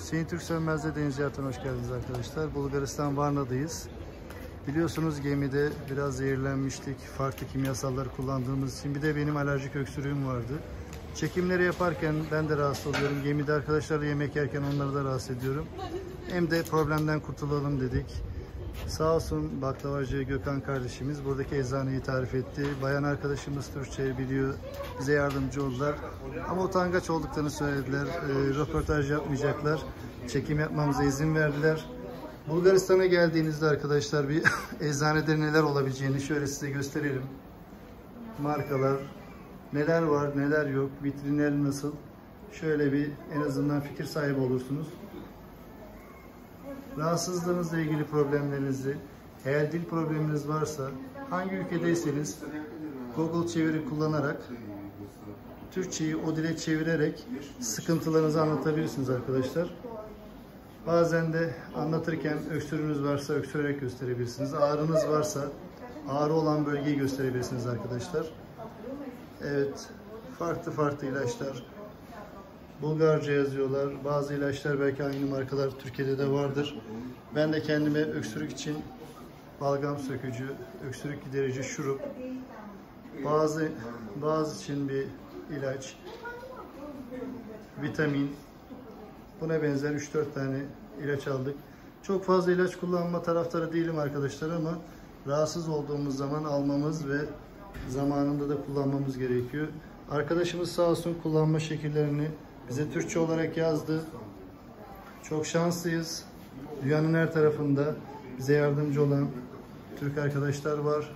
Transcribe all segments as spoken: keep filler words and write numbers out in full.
Hüseyin Türk Sönmez'de deniz hayatına hoş geldiniz arkadaşlar. Bulgaristan Varna'dayız. Biliyorsunuz gemide biraz zehirlenmiştik. Farklı kimyasalları kullandığımız için. Bir de benim alerjik öksürüğüm vardı. Çekimleri yaparken ben de rahatsız oluyorum. Gemide arkadaşlarla yemek yerken onları da rahatsız ediyorum. Hem de problemden kurtulalım dedik. Sağ olsun baklavacı Gökhan kardeşimiz buradaki eczaneyi tarif etti. Bayan arkadaşımız Türkçe biliyor. Bize yardımcı oldular. Ama utangaç olduklarını söylediler. E, röportaj yapmayacaklar. Çekim yapmamıza izin verdiler. Bulgaristan'a geldiğinizde arkadaşlar bir eczanede neler olabileceğini şöyle size gösterelim. Markalar, neler var, neler yok, vitrinler nasıl. Şöyle bir en azından fikir sahibi olursunuz. Rahatsızlığınızla ilgili problemlerinizi, eğer dil probleminiz varsa, hangi ülkedeyseniz Google çeviri kullanarak, Türkçeyi o dile çevirerek sıkıntılarınızı anlatabilirsiniz arkadaşlar. Bazen de anlatırken öksürüğünüz varsa öksürerek gösterebilirsiniz. Ağrınız varsa ağrı olan bölgeyi gösterebilirsiniz arkadaşlar. Evet, farklı farklı ilaçlar. Bulgarca yazıyorlar. Bazı ilaçlar belki aynı markalar Türkiye'de de vardır. Ben de kendime öksürük için balgam sökücü, öksürük giderici şurup, bazı bazı için bir ilaç, vitamin, buna benzer üç dört tane ilaç aldık. Çok fazla ilaç kullanma taraftarı değilim arkadaşlar ama rahatsız olduğumuz zaman almamız ve zamanında da kullanmamız gerekiyor. Arkadaşımız sağ olsun kullanma şekillerini bize Türkçe olarak yazdı. Çok şanslıyız. Dünyanın her tarafında bize yardımcı olan Türk arkadaşlar var.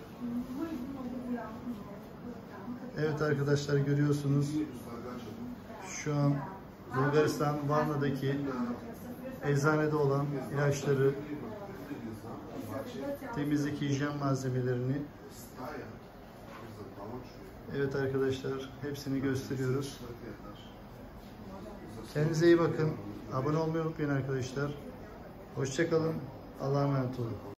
Evet arkadaşlar, görüyorsunuz. Şu an Bulgaristan Varna'daki eczanede olan ilaçları, temizlik hijyen malzemelerini, evet arkadaşlar, hepsini gösteriyoruz. Kendinize iyi bakın. Abone olmayı unutmayın arkadaşlar. Hoşça kalın. Allah'a emanet olun.